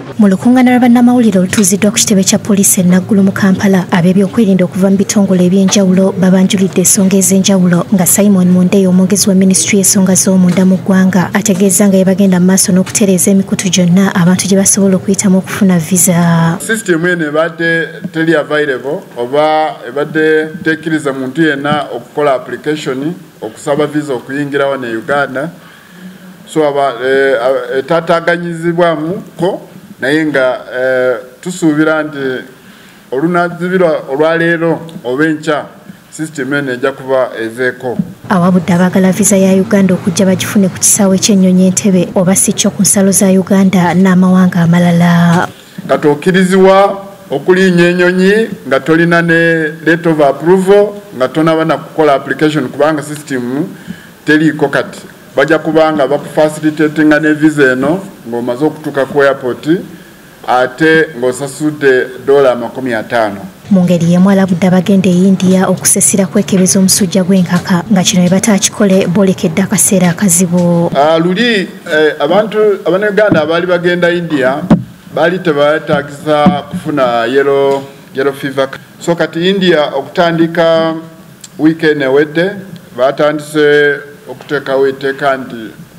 Mu lukungaana lw'abannamawulire olutuuziddwa ku kitebe kya poliisi e Naggulu mu Kampala, ab'ebyokwerinda okuva mu bitongole eby'enjawulo babanjulidde ensonga ez'enjawulo nga Simon Mundeyi, omwogezi wa minisitule y'ensonga z'omunda mu ggwanga, ategeeza nga bagenda mu maaso n'okutereeza emikutu gyonna abantu gye basobola okuyitamu okufuna visa. Sisitemu eno ebadde teri available oba ebadde tekkiriza muntu yenna okukola application okusaba visa okuyingira wano e Uganda. So etataganyizibwamuko naye nga tusuubira nti olunazibirwa olwaleero oba enkya sisitemu eno ejja kuba ezeeko. Awabudde abaagala visa ya Uganda okujja bagifune ku kisaawe ky'ennyonyi Entebbe oba si kyo ku nsalo za Uganda n'amawanga amalala. Kati okkirizibwa okulinnya ennyonyi nga tolina ne letter of approval nga tonaba na kukola application kubanga sisitemu teriiko kati. Bajja kubanga bakufacilitatinga ne visa eno ng'omaze okutuuka ku airport ate ng'osasudde $50. Mu ngeri y'emu alabudde abagenda e India okusesera kwekebeza omusujja gw'enkaka nga kino bwe bataakikole boolekedde akaseera akazibu. Luli abantu Abannayuganda abaali bagenda India baali tebatagisa kufuna yellow fever. So kati India okutandika weekend ewedde batandise okuteekawo etteeka nti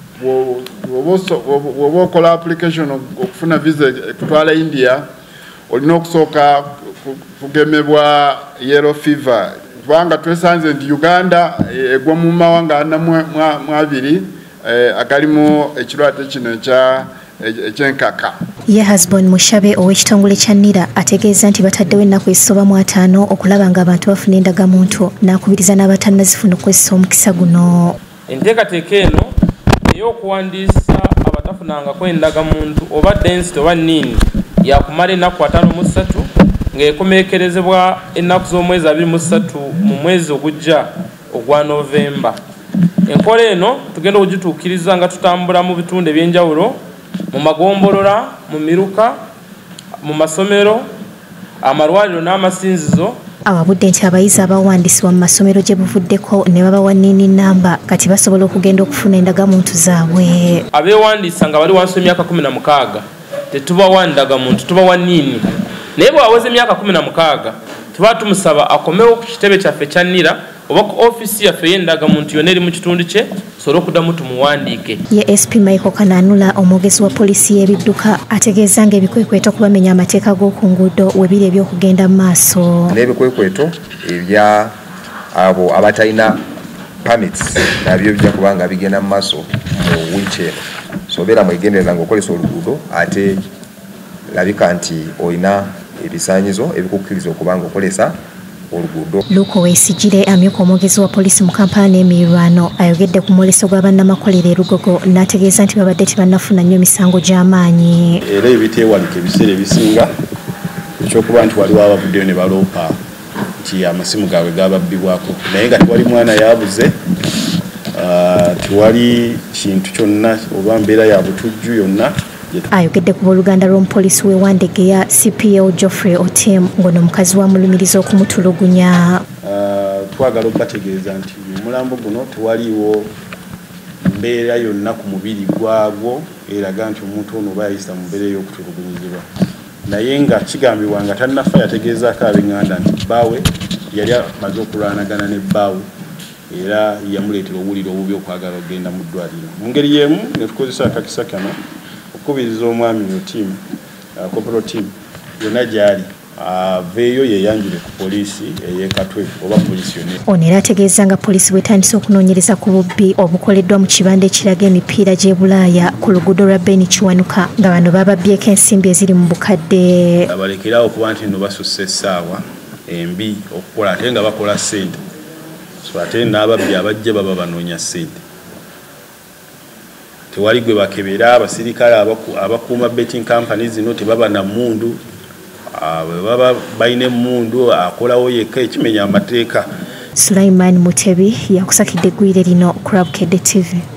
woba okola application okufuna visa ekutwala India olina okusooka kugemebwa yellow fever kubanga twesanze nti Uganda egwa mu mawanga 42 agalimu ekirwadde kino ekyenkaka. Ye Husband Mushabe ow'ekitongole kya NIRA ategeeza nti bataddewo ennaku ezisoba mu 5 okulaba nga abantu bafuna endagamuntu n'akubiriza n'abatannazifuna okwesa omukisa guno. Enteekateeka eno ey'okuwandiisa abatafunangako endagamuntu oba density oba nniini yakumala ennaku 53 ng'ekomeekerezebwa ennaku z'omwezi 23 mu mwezi ogujja ogwa Novemba. Enkola eno tugenda okugituukiriza nga tutambula mu bitundu eby'enjawulo, mu magombolola, mu miruka, mu masomero, amalwaliro n'amasinzizo. Awabudde nti abayizi abawandiisibwa mu masomero gye buvuddeko ne babawa nniini nnamba kati basobola okugenda okufuna endagamuntu zaabwe. Abeewandiisa nga bali wansi w'emyaka 16 tetubawa ndagamuntu, tubawa nniini. Naye bw'aweza emyaka 16 tuba tumusaba akomewo ku kitebe kyaffe kya NIRA oba ku ofiisi yaffe y'endagamuntu yonna eri mu kitundu kye tusobole okuddamu tumuwandiike. Ye SP Michael Kananula, omwogezi wa poliisi y'ebidduka, ategeeza nga ebikwekweto okubamenya amateeka g'oku nguudo we biri ebyokugenda mu maaso. N'ebikwekweto ebya abo abatalina permits nabyo bijja kubanga bigenda mu maaso mu wiiki eno. So beera mwegendereza ng'okolesa oluguudo ate labika nti olina ebisaanyizo ebikukkiriza okubanga okolesa oluguudo. Luko Weesigire, amyuka omwogezi wa poliisi mu Kampala n'emiriraano, ayogedde ku mwoleso gw'abannamakolero e Lugogo n'ategeeza nti babadde tebannafuna nnyo misango gy'amaanyi. Era ebiteewalika ebiseera ebisinga ekyokuba nti waliwo abavuddeyo ne baloopa nti amasimu gaabwe gababbibwako naye nga tewali mwana yaabuze, tewali kintu kyonna oba mbeera ya butujju yonna. Ayogedde ku booluganda lw'omupoliisi w'ewandegeya CPO Geoffrey Otim ng'ono omukazi wamulumiriza okumutulugunya. Twagala okubategeeza nti omulambo guno tewaliiwo mbeera yonna ku mubiri gwagwo eraga nti omuntu ono oba yayisa mu mbeera ey'okutulugunyizibwa, naye nga kigambibwa nga tannafa yategeezaako ab'eŋŋanda nti bbaawe yali amaze okulwanagana ne bbaawe era yamuleetera obuwulire obubi okwagala okgenda mu ddwaliro. Mu ngeri y'emu ne tukozesa akakisa kano okubiriza omwami otiimu kopero tiimu yonna gy'ali aveeyo yeeyanjule ku poliisi ey'Ekatwe oba poliisi yonna. Ono era ategeeza nga poliisi bwetandise okunoonyereza ku bubbi obukoleddwa mu kibanda ekiraga emipiira gy'e Bulaaya ku luguudo lwa Beni Kiwanuka nga bano bababbyeko ensimbi eziri mu bukadde. Abalekerawo okuba nti nno basussa essaawa embi okukola ate nga bakola ssente, so ate n'ababbi abajja baba banoonya ssente. Tewali gwe bakebera abasirikale abakuuma betting companies zino tebaba na mmundu, baba balina emmundu akolawo yekka ekimenya amateeka. Sulaiman Mutebi yakusakidde eggwire lino ku Rabkedde TV.